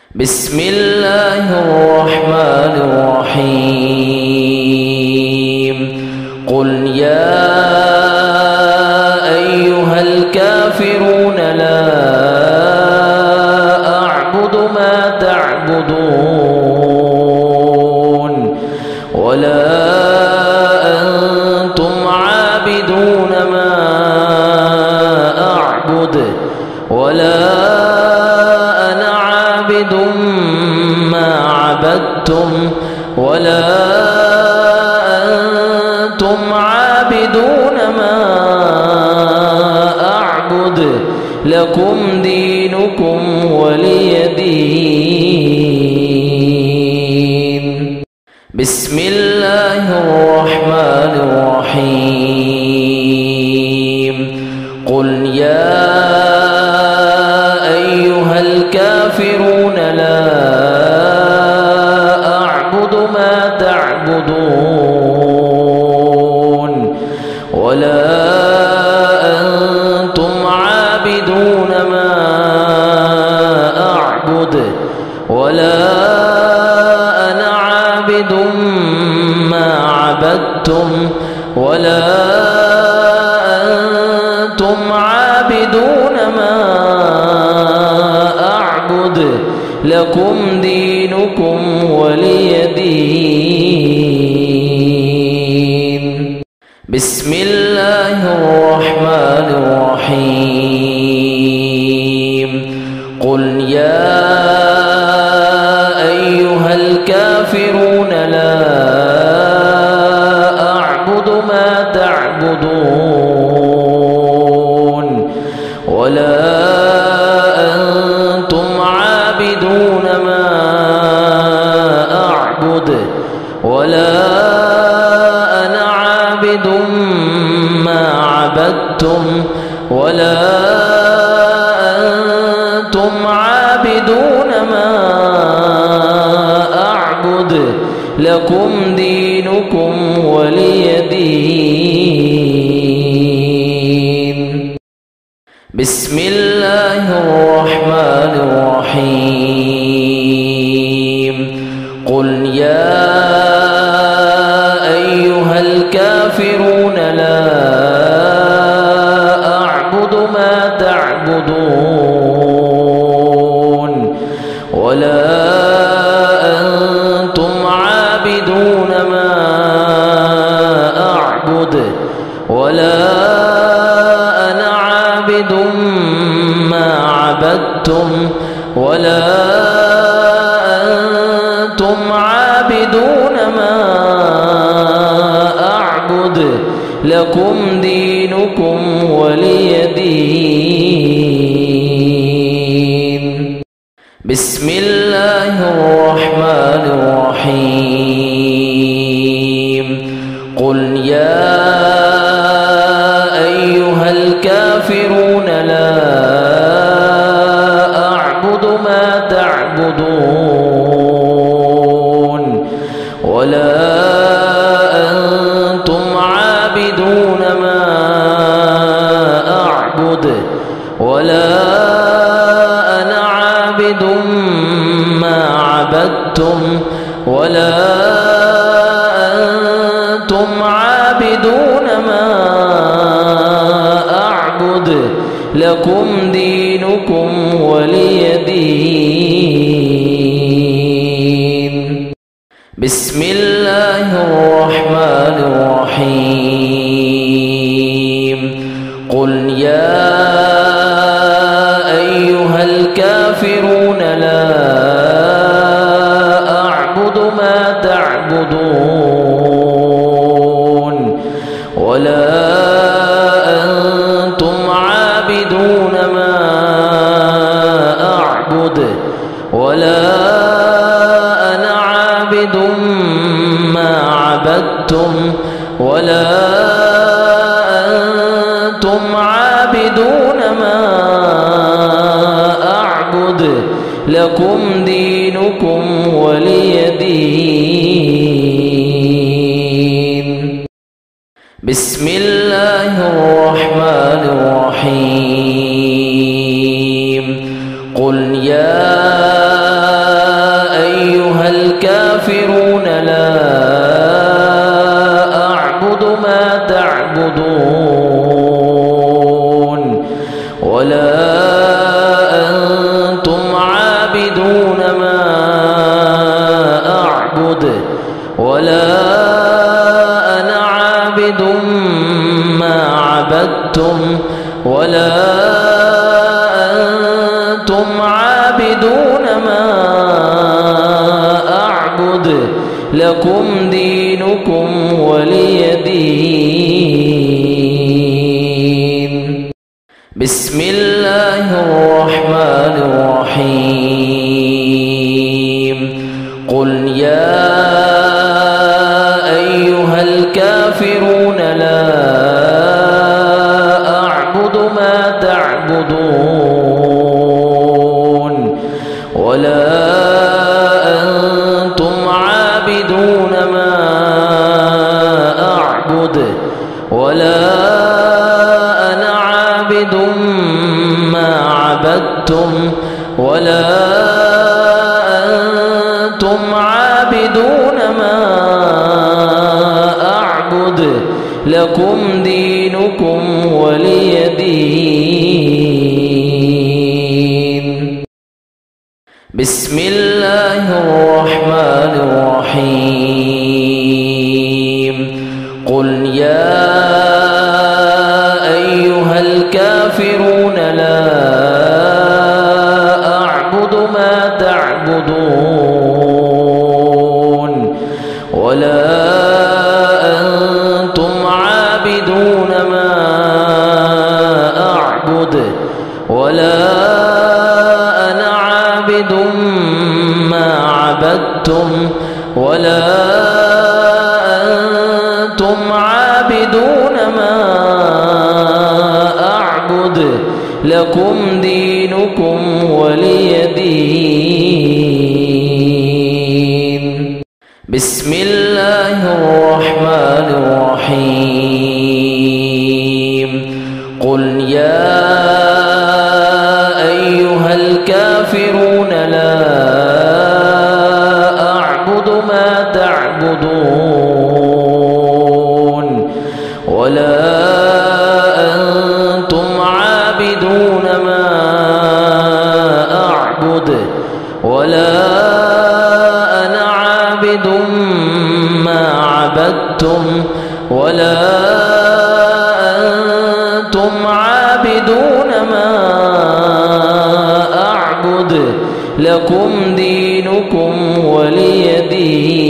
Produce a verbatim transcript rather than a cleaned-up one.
بسم الله الرحمن الرحيم قل يا أيها الكافرون لا أعبد ما تعبدون ولا أنتم عابدون ما أعبد ولا أنا عابد ما عبدتم ولا أنتم عابدون ما أعبد لكم دينكم ولي دين. بسم الله الرحمن الرحيم قل يا أيها الكافرون لا أعبد ما تعبدون ولا أنتم عابدون ما أعبد ولا أنا عابد ما عبدتم ولا أنتم عابدون ما أعبد لكم دينكم ولي دين. بسم الله الرحمن الرحيم قل يا أيها الكافرون لا أعبد ما تعبدون ولا أنتم عابدون ما أعبد ولا أنا عابد ما عبدتم ولا أنتم عابدون ما أعبد لكم دينكم ولي دين. بسم الله الرحمن الرحيم قل يا أيها الكافرون لا أعبد ما تعبدون ولا أنتم عابدون ما أعبد ولا أنا عابد ما عبدتم ولا أنتم عابدون ما أعبد لكم دينكم ولي دين. بسم الله الرحمن الرحيم قل يا أيها الكافرون لا أعبد ما تعبدون ولا أنتم عابدون ما أعبد ولا أنا عابد ما عبدتم ولا أنتم عابدون ما أعبد لكم دينكم ولي دين. بسم الله الرحمن الرحيم قل يا أيها الكافرون لا أعبد ما تعبدون ولا أنتم عابدون ما أعبد ولا أنا عابد ما عبدتم ولا أنتم عابدون ما أعبد لكم دينكم ولي دين. بسم الله الرحمن الرحيم قل يا عابدون ما أعبد ولا أنا عابد ما عبدتم ولا أنتم عابدون ما أعبد لكم دينكم ولي دين. بسم الله الرحمن الرحيم. قل يا أيها الكافرون لا أعبد ما تعبدون ولا أنتم عابدون ما أعبد ولا أنا عابد ما عبدتم ولا أنتم عابدون ما أعبد لكم دينكم ولي دين. بسم الله الرحمن الرحيم. قل يا أيها الكافرون لا أعبد ما تعبدون ولا أنتم عابدون ما أعبد ولا أنا عابد ما عبدتم ولا أنتم عابدون ما أعبد لكم دينكم ولي دين. بسم الله الرحمن الرحيم. قل يا أيها الكافرون لا أعبد ما تعبدون ولا أنتم عابدون ما أعبد ولا أنا عابد ما عبدتم ولا أنتم عابدون ما أعبد لكم دينكم ولي دين.